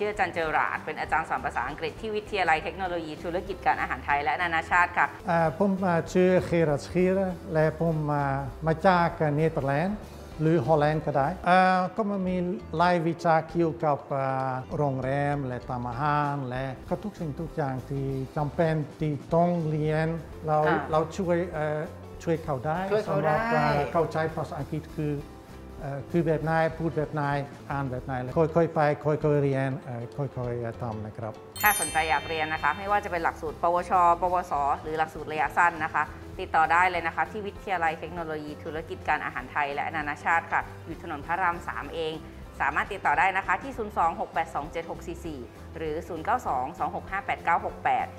ชื่ออาจารย์เจอราร์ดเป็นอาจารย์สอนภาษาอังกฤษที่วิทยาลัยเทคโนโลยีธุรกิจการอาหารไทยและนานาชาติค่ะผมชื่อเกรัต Schieren และผมมาจากเนเธอร์แลนด์หรือฮอลแลนด์ก็ได้ก็มีหลายวิชาเกี่ยวกับโรงแรมและทำอาหารและก็ทุกสิ่งทุกอย่างที่จำเป็นที่ต้องเรียนเราช่วยเขาได้สำหรับเข้าใจภาษาอังกฤษคือแบบไหนพูดแบบไหนอ่านแบบไหนแล้วค่อยๆไปค่อยๆเรียนค่อยๆทำนะครับถ้าสนใจอยากเรียนนะคะไม่ว่าจะเป็นหลักสูตรปวชปวสหรือหลักสูตรระยะสั้นนะคะติดต่อได้เลยนะคะที่วิทยาลัยเทคโนโลยีธุรกิจการอาหารไทยและนานาชาติค่ะอยู่ถนนพระราม 3 เองสามารถติดต่อได้นะคะที่ 026827644 หรือ 09226589968